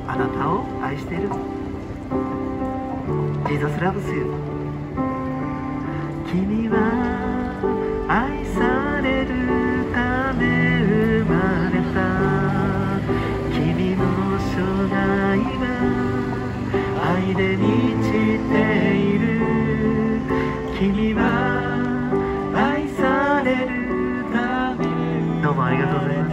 あなたを愛している。 Jesus loves you。 君は愛されるため生まれた。君の生涯は愛で満ちている。君は愛されるため。どうもありがとうございます。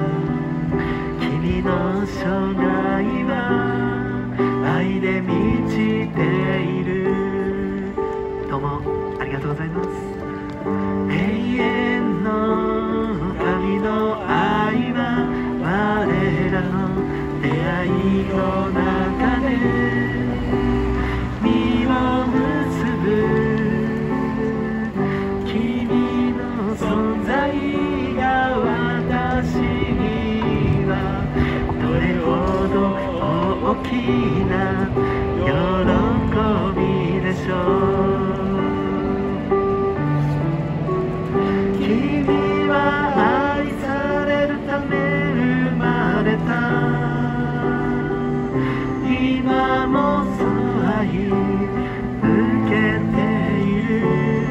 君の生涯は愛で満ちている。どうもありがとうございます。永遠の神の愛は我らの出会いの中で実を結ぶ。君の存在が私にはどれほど大きな喜びでしょう。君は愛されるため生まれた。今もその愛受けている。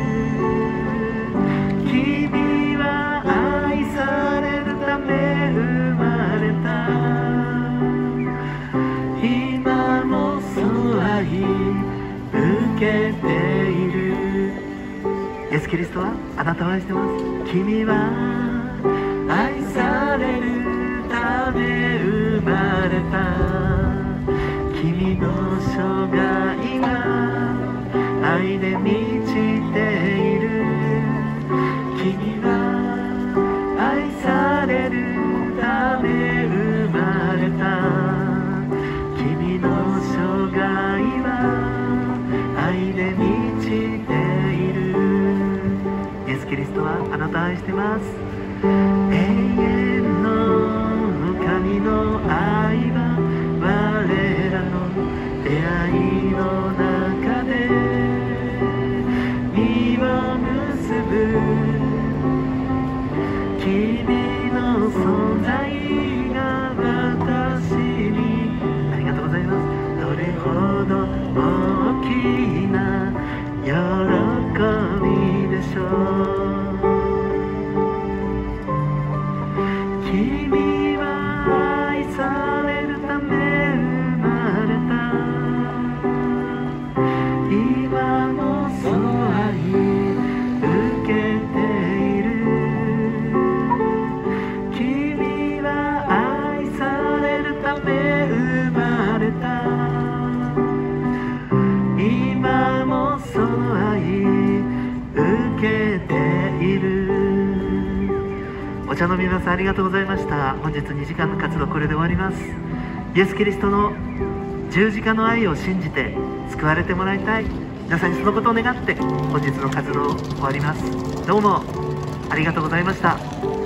君は愛されるため生まれた。今もその愛受けている。イエス・キリストはあなたを愛してます。君は愛されるため生まれた。君の生涯は愛で満ちている。君は愛されるため生まれた。君の生涯は愛で満ちている。イエス・キリストはあなたを愛してます。永遠の神の愛は我らの出会いの中で実を結ぶ。君の存在が私に。ありがとうございます。どれほど大きな喜びでしょう。君は愛されるため生まれた。今もその愛受けている。君は愛されるため生まれた。今もその愛受けている。お茶の皆さんありがとうございました。本日2時間の活動これで終わります。イエス・キリストの十字架の愛を信じて救われてもらいたい皆さんにそのことを願って本日の活動を終わります。どうもありがとうございました。